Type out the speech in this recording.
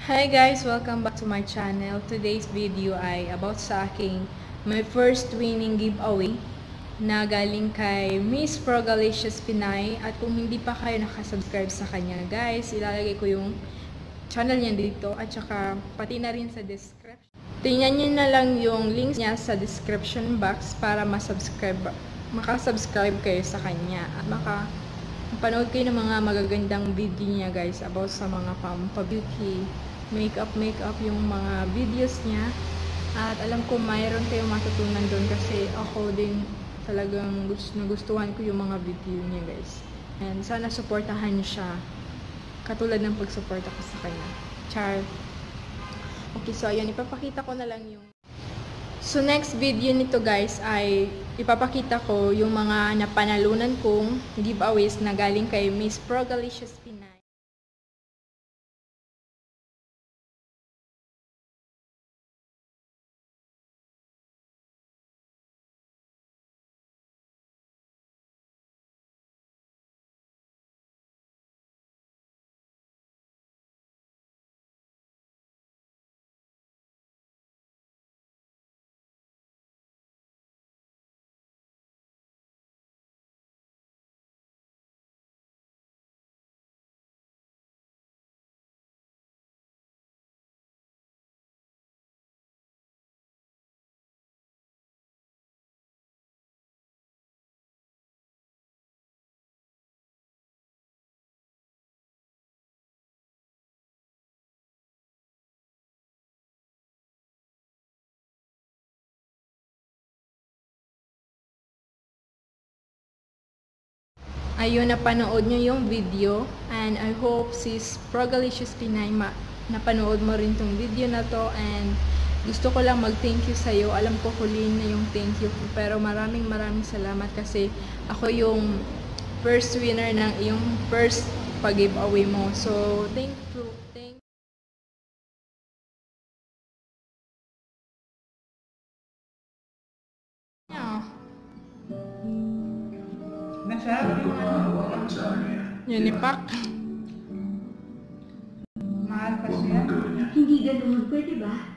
Hi guys! Welcome back to my channel. Today's video ay about sa aking my first winning giveaway na galing kay Miss Frogalicious Pinay. At kung hindi pa kayo nakasubscribe sa kanya guys, ilalagay ko yung channel niya dito at saka pati na rin sa description. Tingnan nyo na lang yung links niya sa description box para makasubscribe kayo sa kanya at mapanood kayo ng mga magagandang video niya guys about sa mga beauty, makeup yung mga videos niya. At alam ko mayroon kayong matutunan doon kasi ako din talagang nagustuhan ko yung mga video niya guys. And sana supportahan niyo siya katulad ng pagsuporta ko sa kanya. Char. Okay, so ayun, ipapakita ko na lang yung so next video nito guys ay ipapakita ko yung mga napanalunan kong giveaways na galing kay Miss Frogalicious Pinay. Ayun, napanood nyo yung video and I hope sis Frogalicious Pinay napanood mo rin tong video na to. And gusto ko lang mag-thank you sa'yo. Alam ko huli na yung thank you ko, pero maraming salamat kasi ako yung first winner ng yung first pag-giveaway mo. So thank you. Unipak. Mahal pa siya. Hindi ganun, pwede ba?